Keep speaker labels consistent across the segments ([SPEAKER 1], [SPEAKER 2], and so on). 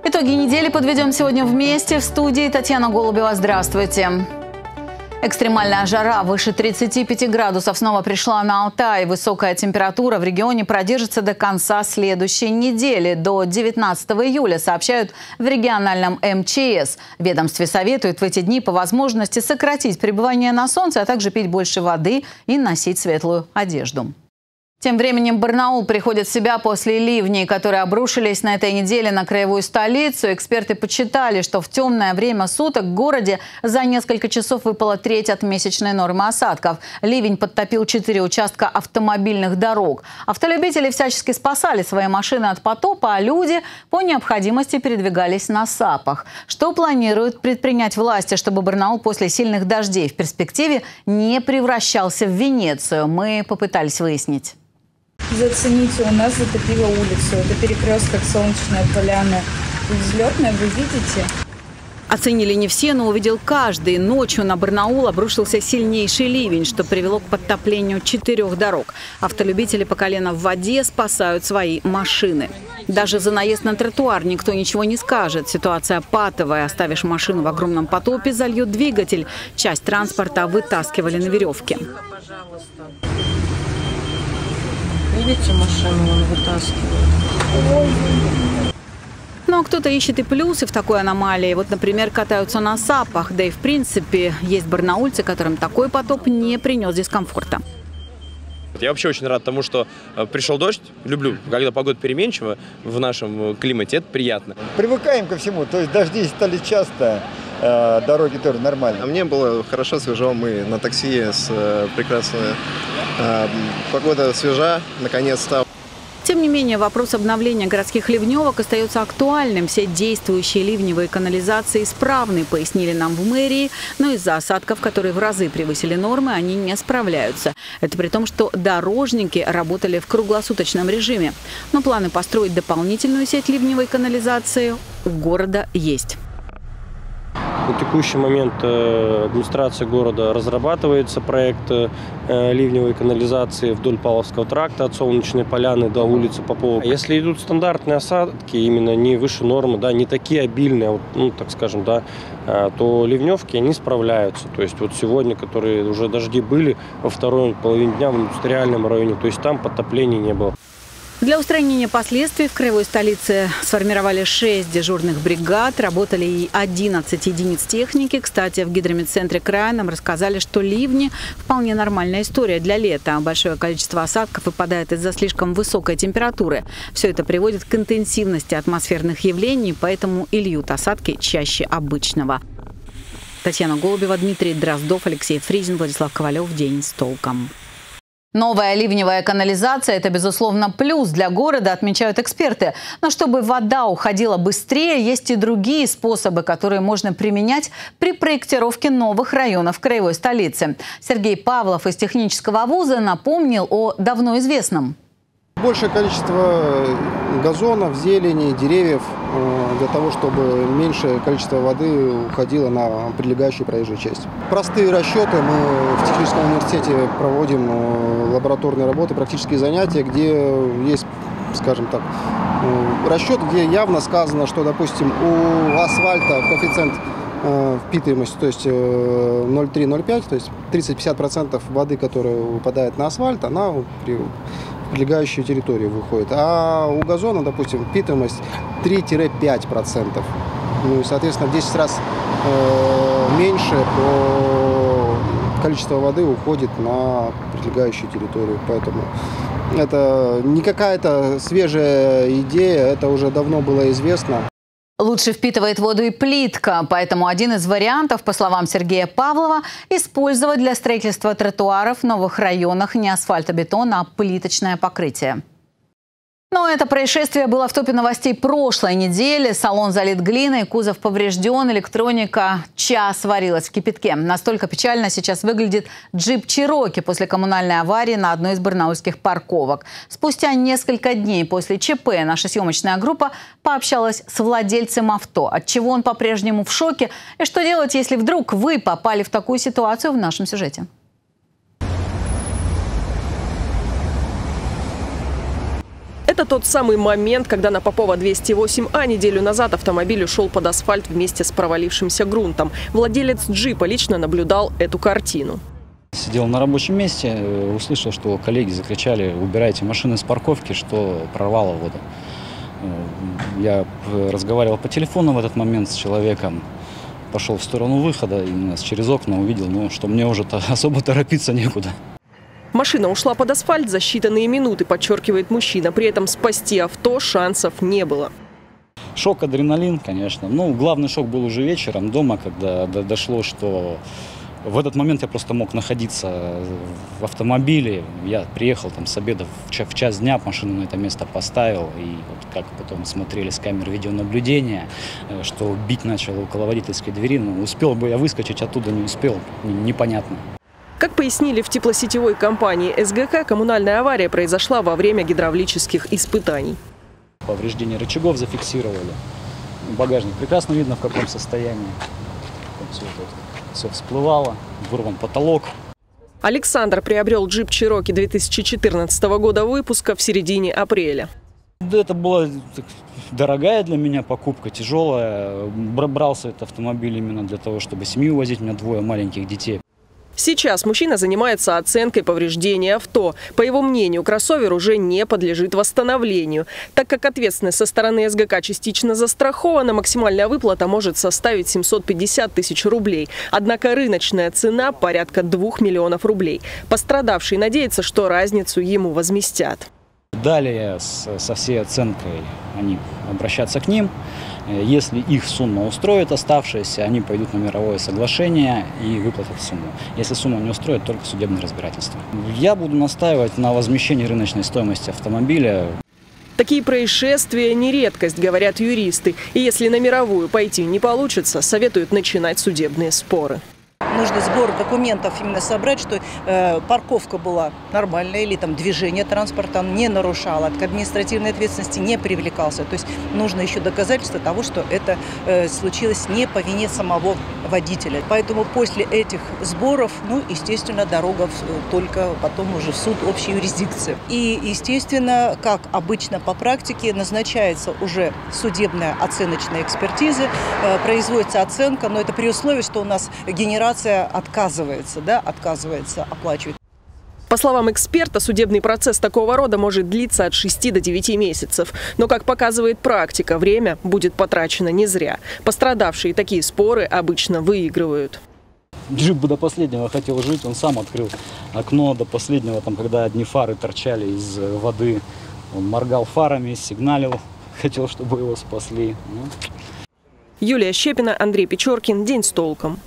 [SPEAKER 1] Итоги недели подведем сегодня вместе. В студии Татьяна Голубева. Здравствуйте. Экстремальная жара выше 35 градусов снова пришла на Алтай. Высокая температура в регионе продержится до конца следующей недели. До 19 июля, сообщают в региональном МЧС. В ведомстве советуют в эти дни по возможности сократить пребывание на солнце, а также пить больше воды и носить светлую одежду. Тем временем Барнаул приходит в себя после ливней, которые обрушились на этой неделе на краевую столицу. Эксперты подсчитали, что в темное время суток в городе за несколько часов выпала треть от месячной нормы осадков. Ливень подтопил 4 участка автомобильных дорог. Автолюбители всячески спасали свои машины от потопа, а люди по необходимости передвигались на САПах. Что планируют предпринять власти, чтобы Барнаул после сильных дождей в перспективе не превращался в Венецию? Мы попытались выяснить.
[SPEAKER 2] Зацените, у нас затопило улицу. Это перекресток Солнечная поляна и Взлетная, вы видите?
[SPEAKER 1] Оценили не все, но увидел каждый. Ночью на Барнаул обрушился сильнейший ливень, что привело к подтоплению 4 дорог. Автолюбители по колено в воде спасают свои машины. Даже за наезд на тротуар никто ничего не скажет. Ситуация патовая. Оставишь машину в огромном потопе, зальет двигатель. Часть транспорта вытаскивали на веревке.
[SPEAKER 3] Видите, машину он вытаскивает.
[SPEAKER 1] Но кто-то ищет и плюсы в такой аномалии. Вот, например, катаются на САПах. Да и, в принципе, есть барнаульцы, которым такой потоп не принес дискомфорта.
[SPEAKER 4] Я вообще очень рад тому, что пришел дождь. Люблю, когда погода переменчива в нашем климате. Это приятно.
[SPEAKER 5] Привыкаем ко всему. То есть дожди стали часто, дороги тоже нормальные.
[SPEAKER 6] А мне было хорошо, свежо. Мы на такси с прекрасной погода свежа, наконец-то.
[SPEAKER 1] Тем не менее, вопрос обновления городских ливневок остается актуальным. Все действующие ливневые канализации исправны, пояснили нам в мэрии. Но из-за осадков, которые в разы превысили нормы, они не справляются. Это при том, что дорожники работали в круглосуточном режиме. Но планы построить дополнительную сеть ливневой канализации у города есть.
[SPEAKER 7] На текущий момент администрация города разрабатывается проект ливневой канализации вдоль Павловского тракта от Солнечной поляны до улицы Попова. Если идут стандартные осадки, именно не выше нормы, да, не такие обильные, ну, так скажем, да, то ливневки они справляются. То есть вот сегодня, которые уже дожди были во второй половине дня в индустриальном районе, то есть там подтоплений не было.
[SPEAKER 1] Для устранения последствий в краевой столице сформировали 6 дежурных бригад, работали и 11 единиц техники. Кстати, в гидрометцентре края нам рассказали, что ливни – вполне нормальная история для лета. Большое количество осадков выпадает из-за слишком высокой температуры. Все это приводит к интенсивности атмосферных явлений, поэтому и льют осадки чаще обычного. Татьяна Голубева, Дмитрий Дроздов, Алексей Фризин, Владислав Ковалев. День с толком. Новая ливневая канализация – это, безусловно, плюс для города, отмечают эксперты. Но чтобы вода уходила быстрее, есть и другие способы, которые можно применять при проектировке новых районов краевой столицы. Сергей Павлов из технического вуза напомнил о давно известном.
[SPEAKER 8] Большее количество газонов, зелени, деревьев для того, чтобы меньшее количество воды уходило на прилегающую проезжую часть. Простые расчеты. Мы в техническом университете проводим лабораторные работы, практические занятия, где есть, скажем так, расчет, где явно сказано, что, допустим, у асфальта коэффициент впитываемости, то есть 0,3-0,5, то есть 30-50% воды, которая выпадает на асфальт, она при прилегающую территорию выходит. А у газона, допустим, впитываемость 3-5%. Ну и, соответственно, в 10 раз меньше по количеству воды уходит на прилегающую территорию. Поэтому это не какая-то свежая идея, это уже давно было известно.
[SPEAKER 1] Лучше впитывает воду и плитка, поэтому один из вариантов, по словам Сергея Павлова, использовать для строительства тротуаров в новых районах не асфальтобетон, а плиточное покрытие. Но это происшествие было в топе новостей прошлой недели. Салон залит глиной, кузов поврежден, электроника час варилась в кипятке. Настолько печально сейчас выглядит джип «Чироки» после коммунальной аварии на одной из барнаульских парковок. Спустя несколько дней после ЧП наша съемочная группа пообщалась с владельцем авто. Отчего он по-прежнему в шоке и что делать, если вдруг вы попали в такую ситуацию, в нашем сюжете.
[SPEAKER 3] Это тот самый момент, когда на Попова 208А неделю назад автомобиль ушел под асфальт вместе с провалившимся грунтом. Владелец джипа лично наблюдал эту картину.
[SPEAKER 9] Сидел на рабочем месте, услышал, что коллеги закричали: убирайте машины с парковки, что прорвало воду. Я разговаривал по телефону в этот момент с человеком, пошел в сторону выхода и через окна увидел, что мне уже особо торопиться некуда.
[SPEAKER 3] Машина ушла под асфальт за считанные минуты, подчеркивает мужчина. При этом спасти авто шансов не было.
[SPEAKER 9] Шок, адреналин, конечно. Главный шок был уже вечером дома, когда дошло, что в этот момент я просто мог находиться в автомобиле. Я приехал с обеда в час дня, машину на это место поставил. И вот как потом смотрели с камер видеонаблюдения, что бить начало около водительской двери. Успел бы я выскочить оттуда, не успел, непонятно.
[SPEAKER 3] Как пояснили в теплосетевой компании СГК, коммунальная авария произошла во время гидравлических испытаний.
[SPEAKER 9] Повреждение рычагов зафиксировали. Багажник прекрасно видно, в каком состоянии. Все всплывало, вырван потолок.
[SPEAKER 3] Александр приобрел джип Cherokee 2014 года выпуска в середине апреля.
[SPEAKER 9] Это была дорогая для меня покупка, тяжелая. Брался этот автомобиль именно для того, чтобы семью возить. У меня 2 маленьких детей.
[SPEAKER 3] Сейчас мужчина занимается оценкой повреждений авто. По его мнению, кроссовер уже не подлежит восстановлению. Так как ответственность со стороны СГК частично застрахована, максимальная выплата может составить 750 тысяч рублей. Однако рыночная цена порядка 2 миллионов рублей. Пострадавший надеется, что разницу ему возместят.
[SPEAKER 9] Далее со всей оценкой они обращаться к ним. Если их сумма устроит оставшиеся, они пойдут на мировое соглашение и выплатят сумму. Если сумма не устроит, только судебное разбирательство. Я буду настаивать на возмещении рыночной стоимости автомобиля.
[SPEAKER 3] Такие происшествия не редкость, говорят юристы. И если на мировую пойти не получится, советуют начинать судебные споры.
[SPEAKER 10] Нужно сбор документов именно собрать, что парковка была нормальная или движение транспорта не нарушало, к административной ответственности не привлекался. То есть нужно еще доказательство того, что это случилось не по вине самого водителя. Поэтому после этих сборов, естественно, дорога только потом уже в суд общей юрисдикции. И, естественно, как обычно по практике, назначается уже судебная оценочная экспертиза, производится оценка, но это при условии, что у нас генерация отказывается оплачивать.
[SPEAKER 3] По словам эксперта, судебный процесс такого рода может длиться от 6 до 9 месяцев. Но, как показывает практика, время будет потрачено не зря. Пострадавшие такие споры обычно выигрывают.
[SPEAKER 9] Джип до последнего хотел жить, он сам открыл окно до последнего, когда одни фары торчали из воды. Он моргал фарами, сигналил, хотел, чтобы его спасли.
[SPEAKER 3] Юлия Щепина, Андрей Печоркин. День с толком.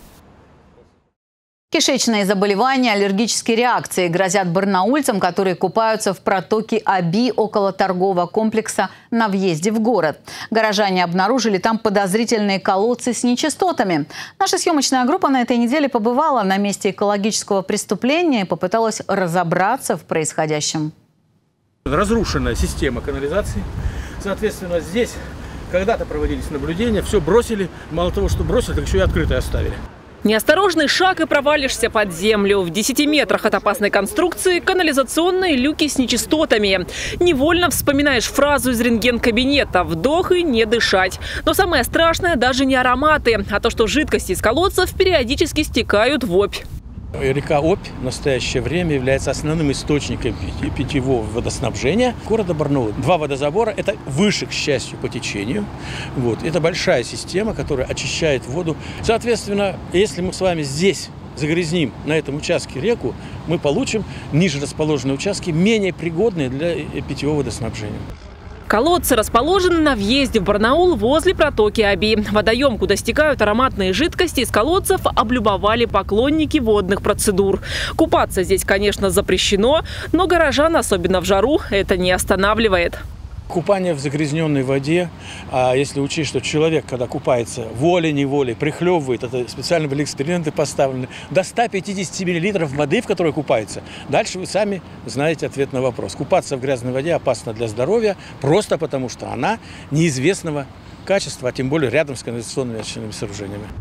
[SPEAKER 1] Кишечные заболевания, аллергические реакции грозят барнаульцам, которые купаются в протоке Аби около торгового комплекса на въезде в город. Горожане обнаружили там подозрительные колодцы с нечистотами. Наша съемочная группа на этой неделе побывала на месте экологического преступления и попыталась разобраться в происходящем.
[SPEAKER 11] Разрушенная система канализации. Соответственно, здесь когда-то проводились наблюдения, все бросили. Мало того, что бросили, так еще и открытое оставили.
[SPEAKER 12] Неосторожный шаг и провалишься под землю. В 10 метрах от опасной конструкции канализационные люки с нечистотами. Невольно вспоминаешь фразу из рентген-кабинета: «Вдох и не дышать». Но самое страшное даже не ароматы, а то, что жидкости из колодцев периодически стекают в Обь.
[SPEAKER 11] Река Обь в настоящее время является основным источником питьевого водоснабжения города Барнаула. 2 водозабора – это выше, к счастью, по течению. Это большая система, которая очищает воду. Соответственно, если мы с вами здесь загрязним на этом участке реку, мы получим ниже расположенные участки, менее пригодные для питьевого водоснабжения.
[SPEAKER 12] Колодцы расположены на въезде в Барнаул возле протоки Аби. Водоем, куда стекают ароматные жидкости из колодцев, облюбовали поклонники водных процедур. Купаться здесь, конечно, запрещено, но горожан, особенно в жару, это не останавливает.
[SPEAKER 11] Купание в загрязненной воде, а если учесть, что человек, когда купается волей-неволей, прихлебывает, это специально были эксперименты поставлены, до 150 мл воды, в которой купается. Дальше вы сами знаете ответ на вопрос. Купаться в грязной воде опасно для здоровья, просто потому что она неизвестного качества, а тем более рядом с канализационными очистительными сооружениями.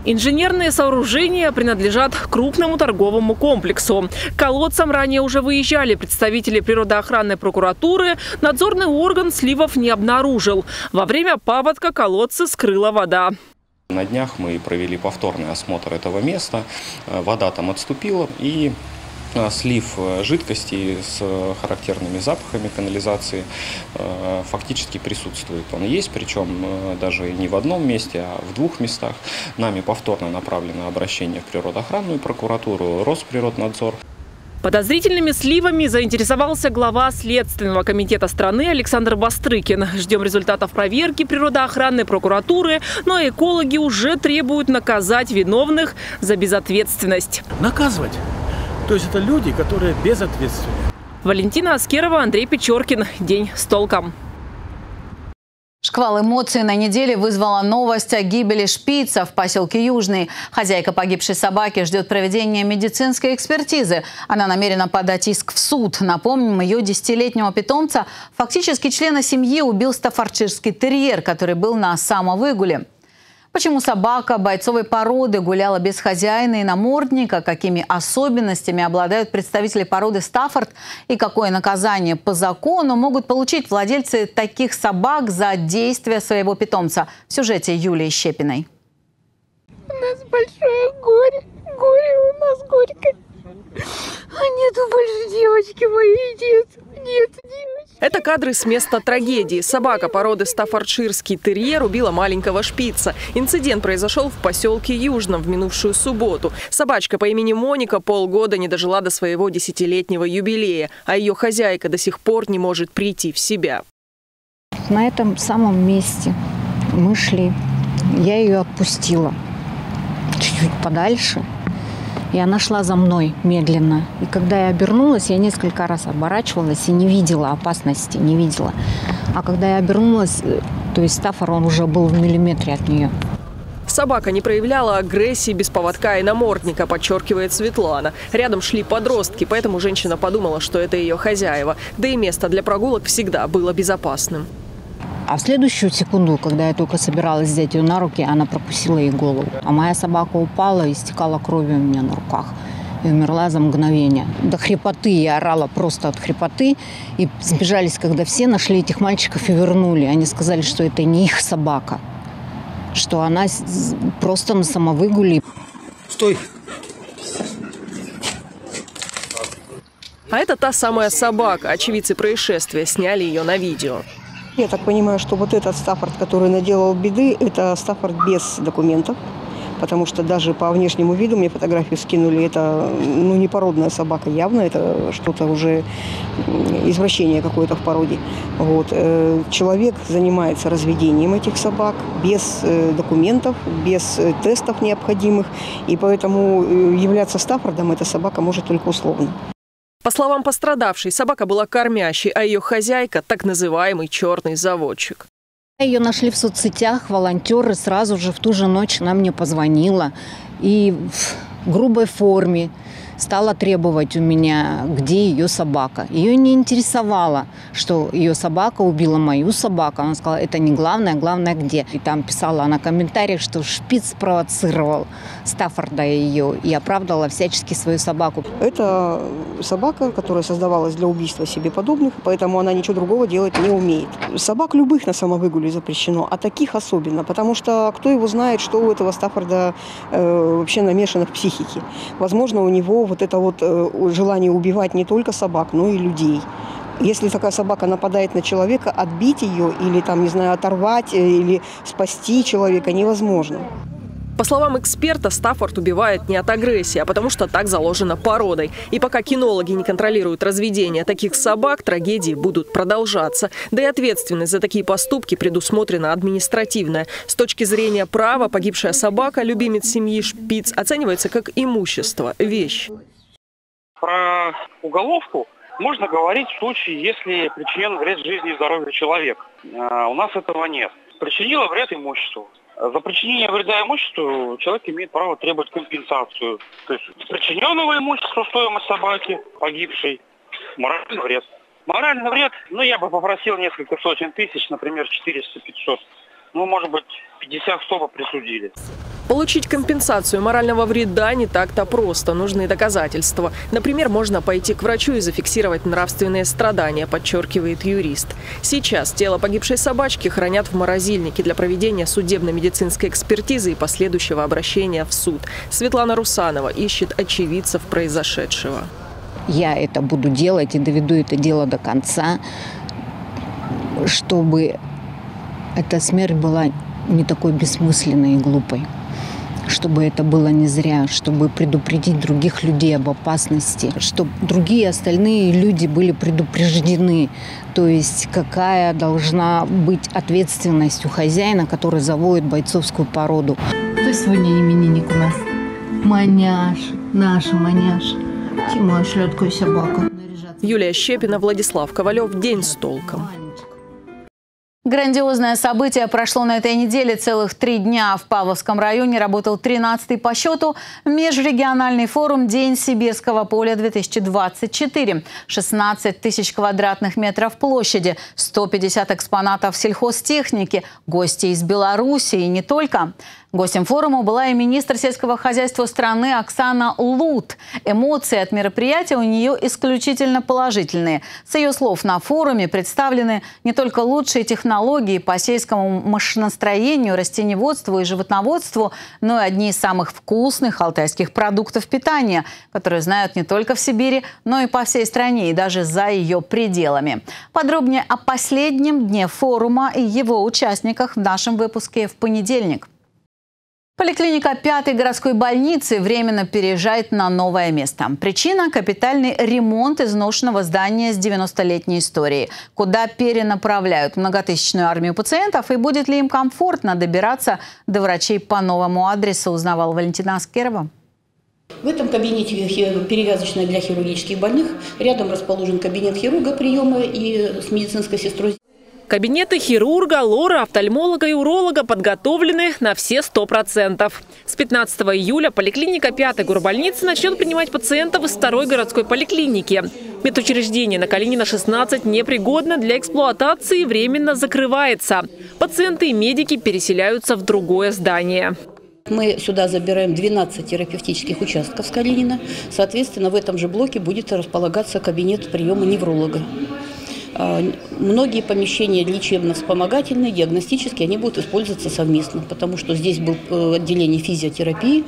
[SPEAKER 12] Инженерные сооружения принадлежат крупному торговому комплексу. К колодцам ранее уже выезжали представители природоохранной прокуратуры. Надзорный орган сливов не обнаружил. Во время паводка колодцы скрыла вода.
[SPEAKER 13] На днях мы провели повторный осмотр этого места. Вода там отступила, и слив жидкости с характерными запахами канализации фактически присутствует. Он есть, причем даже не в одном месте, а в двух местах. Нами повторно направлено обращение в природоохранную прокуратуру, Росприроднадзор.
[SPEAKER 12] Подозрительными сливами заинтересовался глава Следственного комитета страны Александр Бастрыкин. Ждем результатов проверки природоохранной прокуратуры, но экологи уже требуют наказать виновных за безответственность.
[SPEAKER 11] Наказывать. То есть это люди, которые безответственны.
[SPEAKER 12] Валентина Аскерова, Андрей Печоркин. День с толком.
[SPEAKER 1] Шквал эмоций на неделе вызвала новость о гибели шпица в поселке Южный. Хозяйка погибшей собаки ждет проведения медицинской экспертизы. Она намерена подать иск в суд. Напомним, ее 10-летнего питомца, фактически члена семьи, убил стаффордширский терьер, который был на самовыгуле. Почему собака бойцовой породы гуляла без хозяина и намордника, какими особенностями обладают представители породы Стаффорд и какое наказание по закону могут получить владельцы таких собак за действия своего питомца. В сюжете Юлии Щепиной.
[SPEAKER 14] У нас большое горе. Горе у нас горькое. А нету больше девочки моей, нет девочки.
[SPEAKER 3] Это кадры с места трагедии. Собака породы стаффордширский терьер убила маленького шпица. Инцидент произошел в поселке Южном в минувшую субботу. Собачка по имени Моника полгода не дожила до своего 10-летнего юбилея, а ее хозяйка до сих пор не может прийти в себя.
[SPEAKER 15] На этом самом месте мы шли. Я ее отпустила чуть-чуть подальше. И она шла за мной медленно. И когда я обернулась, я несколько раз оборачивалась и не видела опасности, не видела. А когда я обернулась, то есть Стаффорд, он уже был в миллиметре от нее.
[SPEAKER 3] Собака не проявляла агрессии без поводка и намордника, подчеркивает Светлана. Рядом шли подростки, поэтому женщина подумала, что это ее хозяева. Да и место для прогулок всегда было безопасным.
[SPEAKER 15] А в следующую секунду, когда я только собиралась взять ее на руки, она прокусила ей голову. А моя собака упала и истекала кровью у меня на руках. И умерла за мгновение. До хрипоты я орала просто от хрипоты. И сбежались, когда все нашли этих мальчиков и вернули. Они сказали, что это не их собака. Что она просто на самовыгуле.
[SPEAKER 11] Стой!
[SPEAKER 3] А это та самая собака. Очевидцы происшествия сняли ее на видео.
[SPEAKER 16] Я так понимаю, что вот этот Стаффорд, который наделал беды, это Стаффорд без документов. Потому что даже по внешнему виду мне фотографию скинули. Это не породная собака явно, это что-то уже извращение какое-то в породе. Вот. Человек занимается разведением этих собак без документов, без тестов необходимых. И поэтому являться Стаффордом эта собака может только условно.
[SPEAKER 3] По словам пострадавшей, собака была кормящей, а ее хозяйка – так называемый черный заводчик.
[SPEAKER 15] Ее нашли в соцсетях, волонтеры сразу же в ту же ночь она мне позвонила. И в грубой форме стала требовать у меня, где ее собака. Ее не интересовало, что ее собака убила мою собаку. Она сказала, это не главное, главное где. И там писала она комментарий, что шпиц спровоцировал Стаффорда ее и оправдала всячески свою собаку.
[SPEAKER 16] Это собака, которая создавалась для убийства себе подобных, поэтому она ничего другого делать не умеет. Собак любых на самовыгуле запрещено, а таких особенно, потому что кто его знает, что у этого Стаффорда вообще намешано в психике. Возможно, у него вот это вот желание убивать не только собак, но и людей. Если такая собака нападает на человека, отбить ее или там, не знаю, оторвать или спасти человека невозможно.
[SPEAKER 3] По словам эксперта, Стаффорд убивает не от агрессии, а потому что так заложено породой. И пока кинологи не контролируют разведение таких собак, трагедии будут продолжаться. Да и ответственность за такие поступки предусмотрена административная. С точки зрения права, погибшая собака, любимец семьи шпиц, оценивается как имущество, вещь.
[SPEAKER 17] Про уголовку можно говорить в случае, если причинен вред жизни и здоровью человека. У нас этого нет. Причинила вред имуществу. За причинение вреда имуществу человек имеет право требовать компенсацию. То есть причиненного имущества, стоимость собаки, погибшей, моральный вред. Моральный вред, я бы попросил несколько сотен тысяч, например, 400-500. Может быть, 50-100 бы присудили.
[SPEAKER 3] Получить компенсацию морального вреда не так-то просто. Нужны доказательства. Например, можно пойти к врачу и зафиксировать нравственные страдания, подчеркивает юрист. Сейчас тело погибшей собачки хранят в морозильнике для проведения судебно-медицинской экспертизы и последующего обращения в суд. Светлана Русанова ищет очевидцев произошедшего.
[SPEAKER 15] Я это буду делать и доведу это дело до конца, чтобы эта смерть была не такой бессмысленной и глупой. Чтобы это было не зря, чтобы предупредить других людей об опасности, чтобы другие остальные люди были предупреждены. То есть какая должна быть ответственность у хозяина, который заводит бойцовскую породу.
[SPEAKER 14] Кто сегодня именинник у нас? Маняш, наша Маняш. Тимоя шлёткая собака.
[SPEAKER 3] Юлия Щепина, Владислав Ковалев. День с толком.
[SPEAKER 1] Грандиозное событие прошло на этой неделе. Целых 3 дня в Павловском районе работал 13-й по счету межрегиональный форум «День Сибирского поля-2024». 16 тысяч квадратных метров площади, 150 экспонатов сельхозтехники, гости из Беларуси и не только. Гостем форума была и министр сельского хозяйства страны Оксана Лут. Эмоции от мероприятия у нее исключительно положительные. С ее слов, на форуме представлены не только лучшие технологии по сельскому машиностроению, растениеводству и животноводству, но и одни из самых вкусных алтайских продуктов питания, которые знают не только в Сибири, но и по всей стране и даже за ее пределами. Подробнее о последнем дне форума и его участниках в нашем выпуске в понедельник. Поликлиника 5-й городской больницы временно переезжает на новое место. Причина – капитальный ремонт изношенного здания с 90-летней историей, куда перенаправляют многотысячную армию пациентов, и будет ли им комфортно добираться до врачей по новому адресу, узнавала Валентина Аскерова.
[SPEAKER 18] В этом кабинете перевязочная для хирургических больных. Рядом расположен кабинет хирурга приема и с медицинской сестрой.
[SPEAKER 12] Кабинеты хирурга, лора, офтальмолога и уролога подготовлены на все 100%. С 15 июля поликлиника 5-й горбольницы начнет принимать пациентов из 2-й городской поликлиники. Медучреждение на Калинина 16 непригодно для эксплуатации и временно закрывается. Пациенты и медики переселяются в другое здание.
[SPEAKER 18] Мы сюда забираем 12 терапевтических участков с Калинина. Соответственно, в этом же блоке будет располагаться кабинет приема невролога. Многие помещения лечебно-вспомогательные, диагностические, они будут использоваться совместно, потому что здесь было отделение физиотерапии.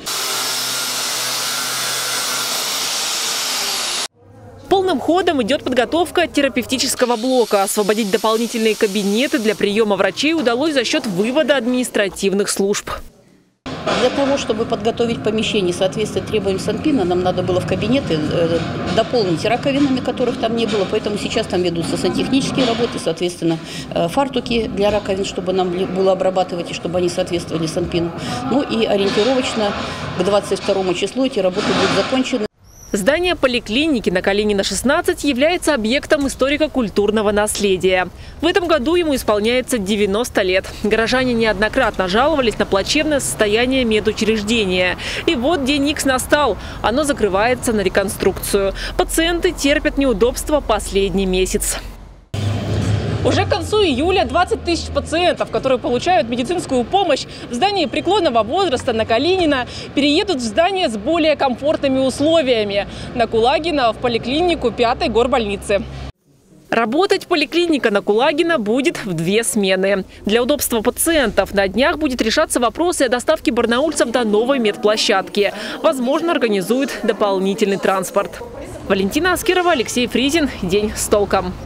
[SPEAKER 12] Полным ходом идет подготовка терапевтического блока. Освободить дополнительные кабинеты для приема врачей удалось за счет вывода административных служб.
[SPEAKER 18] Для того, чтобы подготовить помещение, соответственно, требованиям Санпина, нам надо было в кабинеты дополнить раковинами, которых там не было. Поэтому сейчас там ведутся сантехнические работы, соответственно, фартуки для раковин, чтобы нам было обрабатывать и чтобы они соответствовали Санпину. Ну и ориентировочно к 22 числу эти работы будут закончены.
[SPEAKER 12] Здание поликлиники на Калинина 16 является объектом историко-культурного наследия. В этом году ему исполняется 90 лет. Горожане неоднократно жаловались на плачевное состояние медучреждения. И вот день Икс настал. Оно закрывается на реконструкцию. Пациенты терпят неудобства последний месяц. Уже к концу июля 20 тысяч пациентов, которые получают медицинскую помощь в здании преклонного возраста на Калинина, переедут в здание с более комфортными условиями – на Кулагина в поликлинику 5-й горбольницы. Работать поликлиника на Кулагина будет в 2 смены. Для удобства пациентов на днях будет решаться вопросы о доставке барнаульцев до новой медплощадки. Возможно, организуют дополнительный транспорт. Валентина Аскерова, Алексей Фризин. День с толком.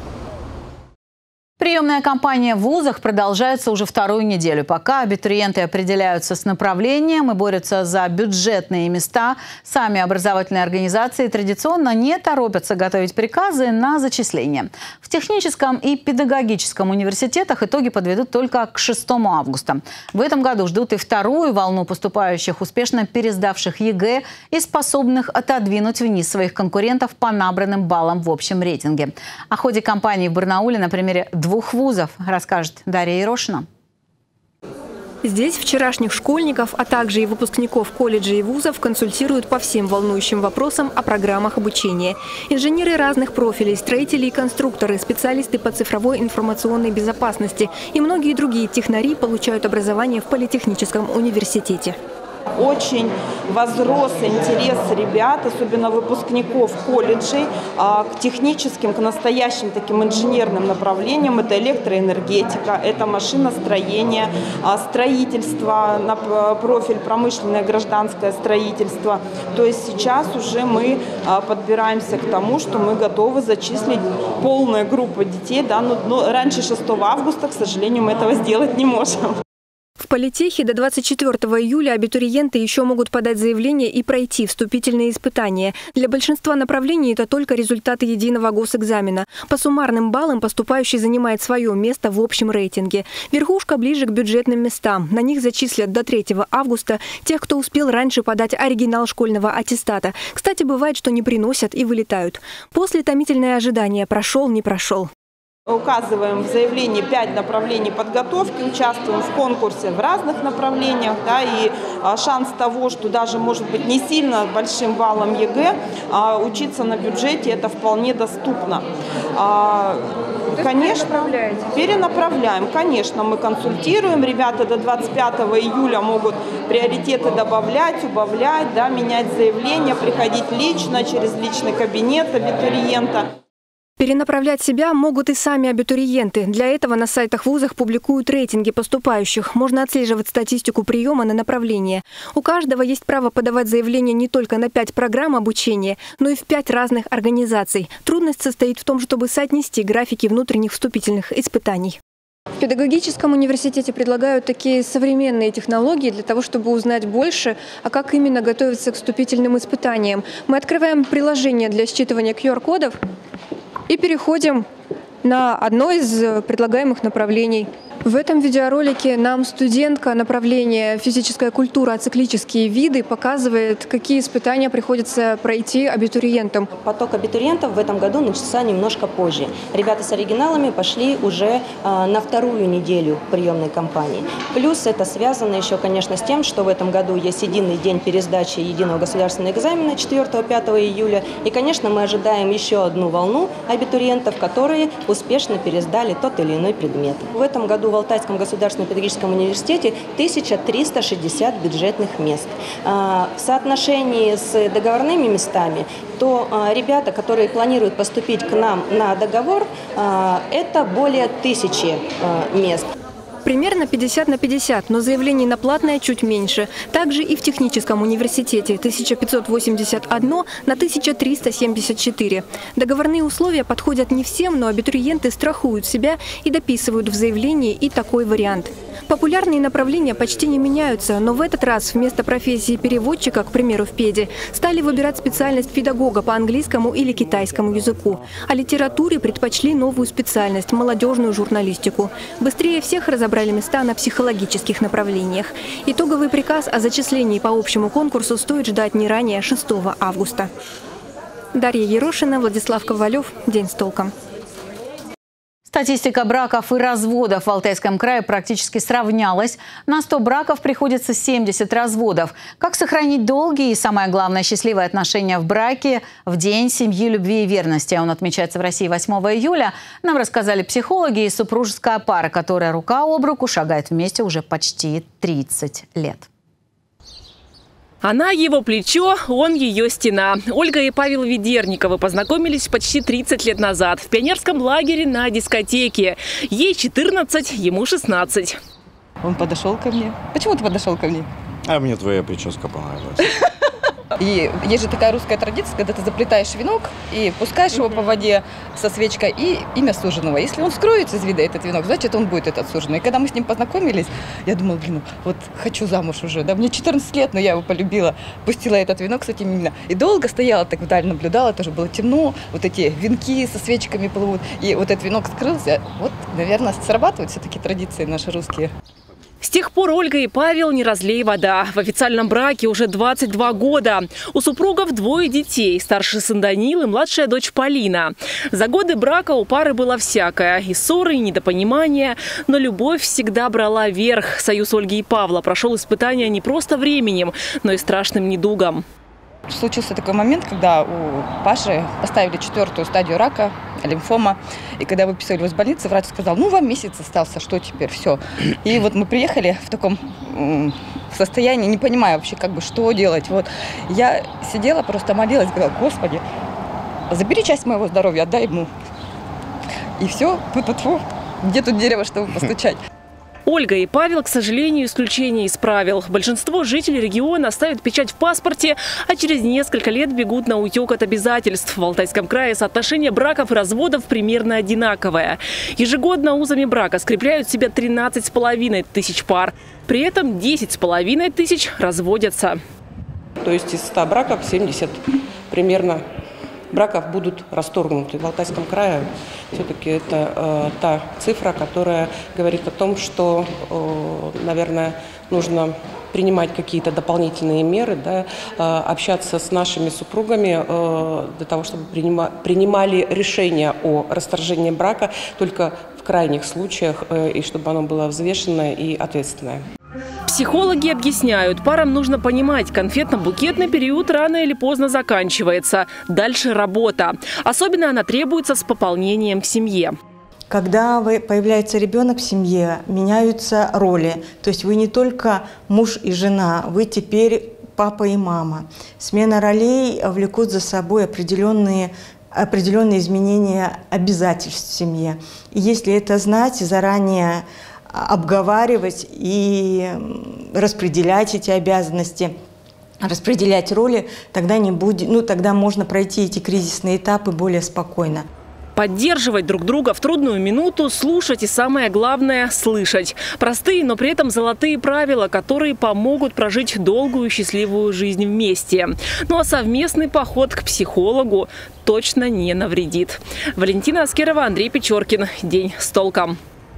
[SPEAKER 1] Приемная кампания в вузах продолжается уже 2-ю неделю. Пока абитуриенты определяются с направлением и борются за бюджетные места, сами образовательные организации традиционно не торопятся готовить приказы на зачисление. В техническом и педагогическом университетах итоги подведут только к 6 августа. В этом году ждут и 2-ю волну поступающих, успешно пересдавших ЕГЭ и способных отодвинуть вниз своих конкурентов по набранным баллам в общем рейтинге. О ходе кампании в Барнауле на примере 2 вузов расскажет Дарья Ерошина.
[SPEAKER 19] Здесь вчерашних школьников, а также и выпускников колледжей и вузов консультируют по всем волнующим вопросам о программах обучения. Инженеры разных профилей, строители и конструкторы, специалисты по цифровой информационной безопасности и многие другие технари получают образование в политехническом университете.
[SPEAKER 20] Очень возрос интерес ребят, особенно выпускников колледжей, к техническим, к настоящим таким инженерным направлениям. Это электроэнергетика, это машиностроение, строительство, на профиль промышленное, гражданское строительство. То есть сейчас уже мы подбираемся к тому, что мы готовы зачислить полную группу детей. Да, но раньше 6 августа, к сожалению, мы этого сделать не можем.
[SPEAKER 19] В политехе до 24 июля абитуриенты еще могут подать заявление и пройти вступительные испытания. Для большинства направлений это только результаты единого госэкзамена. По суммарным баллам поступающий занимает свое место в общем рейтинге. Верхушка ближе к бюджетным местам. На них зачислят до 3 августа тех, кто успел раньше подать оригинал школьного аттестата. Кстати, бывает, что не приносят и вылетают. После томительное ожидание: прошел, не прошел.
[SPEAKER 20] Указываем в заявлении 5 направлений подготовки, участвуем в конкурсе в разных направлениях, да, и шанс того, что даже, может быть, не сильно большим баллом ЕГЭ, учиться на бюджете, это вполне доступно. Конечно, перенаправляем. Конечно, мы консультируем. Ребята до 25 июля могут приоритеты добавлять, убавлять, да, менять заявление, приходить лично, через личный кабинет абитуриента.
[SPEAKER 19] Перенаправлять себя могут и сами абитуриенты. Для этого на сайтах вузах публикуют рейтинги поступающих. Можно отслеживать статистику приема на направление. У каждого есть право подавать заявление не только на 5 программ обучения, но и в 5 разных организаций. Трудность состоит в том, чтобы соотнести графики внутренних вступительных испытаний. В педагогическом университете предлагают такие современные технологии для того, чтобы узнать больше, а как именно готовиться к вступительным испытаниям. Мы открываем приложение для считывания QR-кодов и переходим на одно из предлагаемых направлений. В этом видеоролике нам студентка направления «Физическая культура. Ациклические виды» показывает, какие испытания приходится пройти абитуриентам.
[SPEAKER 21] Поток абитуриентов в этом году начался немножко позже. Ребята с оригиналами пошли уже на 2-ю неделю приемной кампании. Плюс это связано еще, конечно, с тем, что в этом году есть единый день пересдачи единого государственного экзамена 4-5 июля. И, конечно, мы ожидаем еще одну волну абитуриентов, которые успешно пересдали тот или иной предмет. В этом году в Алтайском государственном педагогическом университете 1360 бюджетных мест. В соотношении с договорными местами, то ребята, которые планируют поступить к нам на договор, это более 1000 мест.
[SPEAKER 19] Примерно 50 на 50, но заявлений на платное чуть меньше. Также и в техническом университете 1581 на 1374. Договорные условия подходят не всем, но абитуриенты страхуют себя и дописывают в заявлении и такой вариант. Популярные направления почти не меняются, но в этот раз вместо профессии переводчика, к примеру, в педе, стали выбирать специальность педагога по английскому или китайскому языку. А литературе предпочли новую специальность – молодежную журналистику. Быстрее всех разобрали места на психологических направлениях. Итоговый приказ о зачислении по общему конкурсу стоит ждать не ранее 6 августа. Дарья Ерошина, Владислав Ковалев. День с толком.
[SPEAKER 1] Статистика браков и разводов в Алтайском крае практически сравнялась. На 100 браков приходится 70 разводов. Как сохранить долгие и, самое главное, счастливые отношения в браке в День семьи, любви и верности? Он отмечается в России 8 июля. Нам рассказали психологи и супружеская пара, которая рука об руку шагает вместе уже почти 30 лет.
[SPEAKER 12] Она его плечо, он ее стена. Ольга и Павел Ведерниковы познакомились почти 30 лет назад в пионерском лагере на дискотеке. Ей 14, ему 16.
[SPEAKER 22] Он подошел ко мне. Почему ты подошел ко мне?
[SPEAKER 23] А мне твоя прическа понравилась.
[SPEAKER 22] И есть же такая русская традиция, когда ты заплетаешь венок и пускаешь его по воде со свечкой и имя суженого. Если он скроется из вида, этот венок, значит, он будет этот суженый. И когда мы с ним познакомились, я думала, вот хочу замуж уже. Да, мне 14 лет, но я его полюбила. Пустила этот венок с этим именем. И долго стояла, так вдаль наблюдала, тоже было темно. Вот эти венки со свечками плывут. И вот этот венок скрылся. Вот, наверное, срабатывают все-таки традиции наши русские.
[SPEAKER 12] С тех пор Ольга и Павел не разлей вода. В официальном браке уже 22 года. У супругов 2 детей. Старший сын Данил и младшая дочь Полина. За годы брака у пары было всякое. И ссоры, и недопонимания. Но любовь всегда брала верх. Союз Ольги и Павла прошел испытания не просто временем, но и страшным недугом.
[SPEAKER 22] Случился такой момент, когда у Паши поставили 4-ю стадию рака лимфома. И когда выписали его из больницы, врач сказал, ну, вам месяц остался, что теперь, все. И вот мы приехали в таком состоянии, не понимая вообще, как бы, что делать. Вот я сидела, просто молилась, говорила, Господи, забери часть моего здоровья, отдай ему. И все, где тут дерево, чтобы постучать?
[SPEAKER 12] Ольга и Павел, к сожалению, исключение из правил. Большинство жителей региона ставят печать в паспорте, а через несколько лет бегут на утек от обязательств. В Алтайском крае соотношение браков и разводов примерно одинаковое. Ежегодно узами брака скрепляют себя 13,5 тысяч пар. При этом 10,5 тысяч разводятся.
[SPEAKER 2] То есть из 100 браков 70 примерно браков будут расторгнуты. В Алтайском крае все-таки это та цифра, которая говорит о том, что, наверное, нужно принимать какие-то дополнительные меры, да, общаться с нашими супругами для того, чтобы принимали решение о расторжении брака только в крайних случаях, и чтобы оно было взвешенное и ответственное.
[SPEAKER 12] Психологи объясняют, парам нужно понимать, конфетно-букетный период рано или поздно заканчивается. Дальше работа. Особенно она требуется с пополнением в семье.
[SPEAKER 4] Когда появляется ребенок в семье, меняются роли. То есть вы не только муж и жена, вы теперь папа и мама. Смена ролей влекут за собой определенные изменения обязательств в семье. И если это знать, заранее обговаривать и распределять эти обязанности, распределять роли, тогда тогда можно пройти эти кризисные этапы более спокойно.
[SPEAKER 12] Поддерживать друг друга в трудную минуту, слушать и, самое главное, слышать. Простые, но при этом золотые правила, которые помогут прожить долгую счастливую жизнь вместе. Ну а совместный поход к психологу точно не навредит. Валентина Аскерова, Андрей Печоркин. День с толком.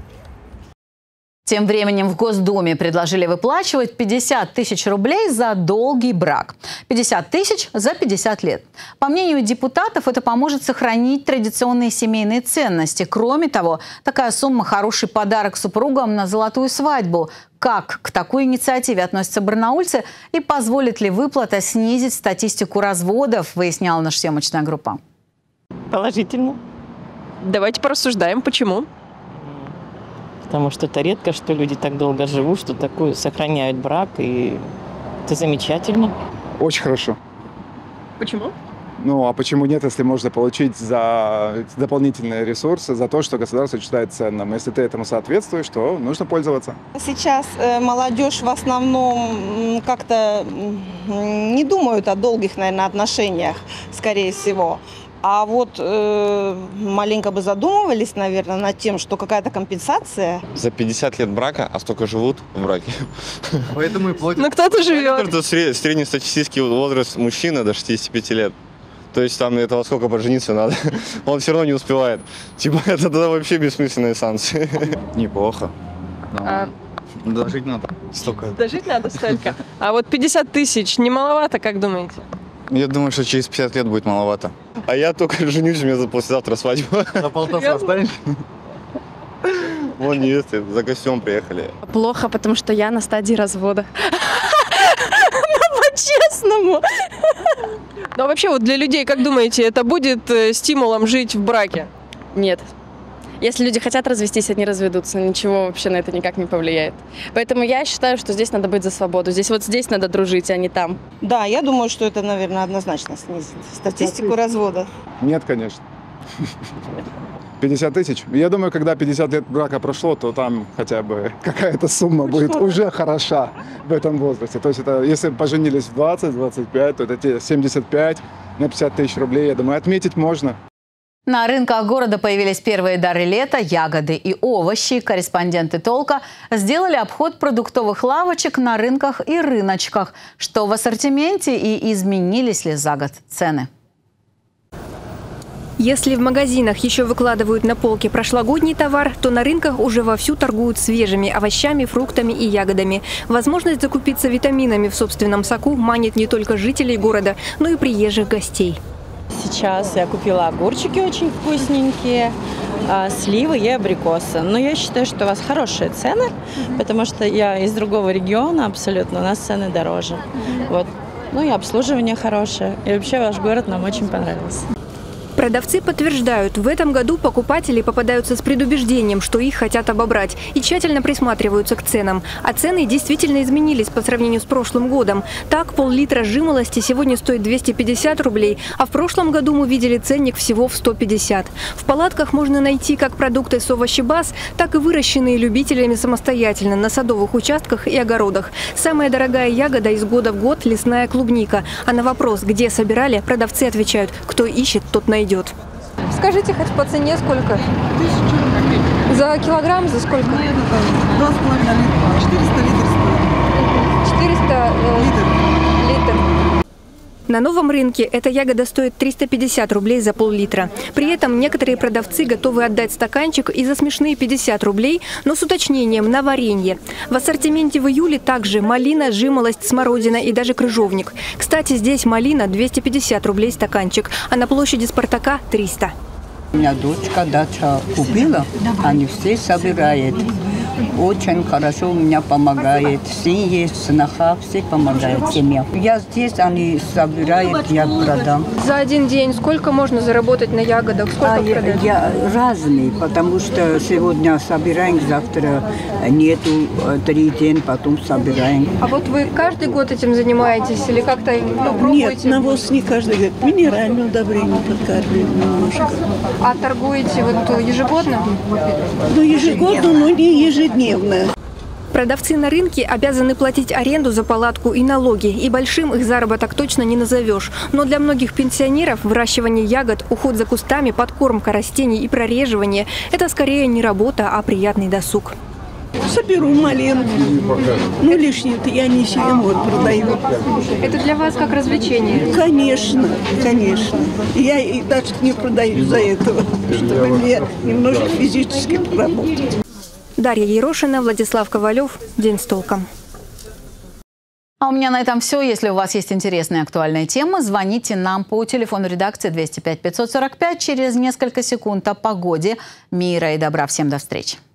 [SPEAKER 1] Тем временем в Госдуме предложили выплачивать 50 тысяч рублей за долгий брак. 50 тысяч за 50 лет. По мнению депутатов, это поможет сохранить традиционные семейные ценности. Кроме того, такая сумма – хороший подарок супругам на золотую свадьбу. Как к такой инициативе относятся барнаульцы и позволит ли выплата снизить статистику разводов, выясняла наша съемочная группа.
[SPEAKER 5] Положительно.
[SPEAKER 3] Давайте порассуждаем, почему.
[SPEAKER 5] Потому что это редко, что люди так долго живут, что такое сохраняют брак, и это замечательно.
[SPEAKER 24] Очень хорошо.
[SPEAKER 3] Почему?
[SPEAKER 24] Ну, а почему нет, если можно получить за дополнительные ресурсы, за то, что государство считает ценным. Если ты этому соответствуешь, то нужно пользоваться.
[SPEAKER 10] Сейчас молодежь в основном как-то не думают о долгих, наверное, отношениях, скорее всего. А вот маленько бы задумывались, наверное, над тем, что какая-то компенсация.
[SPEAKER 25] За 50 лет брака, а столько живут в браке.
[SPEAKER 24] Поэтому и платят.
[SPEAKER 3] Ну кто-то живет.
[SPEAKER 25] Это среднестатистический возраст мужчины до 65 лет. То есть там этого сколько пожениться надо. Он все равно не успевает. Типа это тогда вообще бессмысленные санкции.
[SPEAKER 24] Неплохо. Дожить надо столько.
[SPEAKER 3] Дожить надо столько. А вот 50 тысяч не маловато, как думаете?
[SPEAKER 25] Я думаю, что через 50 лет будет маловато. А я только женюсь, у меня послезавтра свадьба.
[SPEAKER 24] На полтора останешься?
[SPEAKER 25] Вон невесты, за гостем приехали.
[SPEAKER 26] Плохо, потому что я на стадии развода.
[SPEAKER 3] По-честному. Ну а вообще вот для людей, как думаете, это будет стимулом жить в браке?
[SPEAKER 26] Нет. Если люди хотят развестись, они разведутся. Ничего вообще на это никак не повлияет. Поэтому я считаю, что здесь надо быть за свободу. Здесь надо дружить, а не там.
[SPEAKER 10] Да, я думаю, что это, наверное, однозначно снизит статистику развода.
[SPEAKER 24] Нет, конечно. 50 тысяч. Я думаю, когда 50 лет брака прошло, то там хотя бы какая-то сумма будет уже хороша в этом возрасте. То есть это, если поженились в 20-25, то это те 75 на 50 тысяч рублей, я думаю, отметить можно.
[SPEAKER 1] На рынках города появились первые дары лета – ягоды и овощи. Корреспонденты «Толка» сделали обход продуктовых лавочек на рынках и рыночках. Что в ассортименте и изменились ли за год цены?
[SPEAKER 19] Если в магазинах еще выкладывают на полке прошлогодний товар, то на рынках уже вовсю торгуют свежими овощами, фруктами и ягодами. Возможность закупиться витаминами в собственном соку манит не только жителей города, но и приезжих гостей.
[SPEAKER 27] Сейчас я купила огурчики очень вкусненькие, сливы и абрикосы. Но я считаю, что у вас хорошие цены, потому что я из другого региона абсолютно, у нас цены дороже. Вот. Ну и обслуживание хорошее. И вообще ваш город нам очень понравился.
[SPEAKER 19] Продавцы подтверждают, в этом году покупатели попадаются с предубеждением, что их хотят обобрать, и тщательно присматриваются к ценам. А цены действительно изменились по сравнению с прошлым годом. Так, пол-литра жимолости сегодня стоит 250 рублей, а в прошлом году мы видели ценник всего в 150. В палатках можно найти как продукты с овощебаз, так и выращенные любителями самостоятельно на садовых участках и огородах. Самая дорогая ягода из года в год – лесная клубника. А на вопрос, где собирали, продавцы отвечают: кто ищет, тот найдет. Скажите хоть по цене сколько?
[SPEAKER 6] 1000.
[SPEAKER 19] За килограмм за сколько?
[SPEAKER 6] 2,5 литра. 400 литров стоит.
[SPEAKER 19] 400 литр.
[SPEAKER 7] На новом рынке эта ягода стоит 350 рублей за пол-литра. При этом некоторые продавцы готовы отдать стаканчик и за смешные 50 рублей, но с уточнением на варенье. В ассортименте в июле также малина, жимолость, смородина и даже крыжовник. Кстати, здесь малина 250 рублей стаканчик, а на площади Спартака 300.
[SPEAKER 8] У меня дочка дача купила, они все собирают. Очень хорошо у меня помогает. Сын есть, сыноха, все помогают семье. Я здесь, они собирают, я продам.
[SPEAKER 19] За один день сколько можно заработать на ягодах? Сколько продать?
[SPEAKER 8] Я разный, потому что сегодня собираем, завтра нету, 3 дня, потом собираем.
[SPEAKER 19] А вот вы каждый год этим занимаетесь или как-то пробуете?
[SPEAKER 6] Нет, навоз не каждый год. Минеральное удобрение подкармливаем немножко.
[SPEAKER 19] А торгуете вот ежегодно?
[SPEAKER 6] Ну, ежегодно, но не ежедневно.
[SPEAKER 7] Продавцы на рынке обязаны платить аренду за палатку и налоги, и большим их заработок точно не назовешь. Но для многих пенсионеров выращивание ягод, уход за кустами, подкормка растений и прореживание – это скорее не работа, а приятный досуг.
[SPEAKER 6] Соберу малинку. Ну, лишнее-то я не съем, вот продаю.
[SPEAKER 19] Это для вас как развлечение?
[SPEAKER 6] Конечно, конечно. Я и даже не продаю за этого, чтобы мне немножко физически поработать.
[SPEAKER 7] Дарья Ерошина, Владислав Ковалев. День с толком.
[SPEAKER 1] А у меня на этом все. Если у вас есть интересные актуальные темы, звоните нам по телефону редакции 205 545 через несколько секунд. О погоде, мира и добра. Всем до встречи.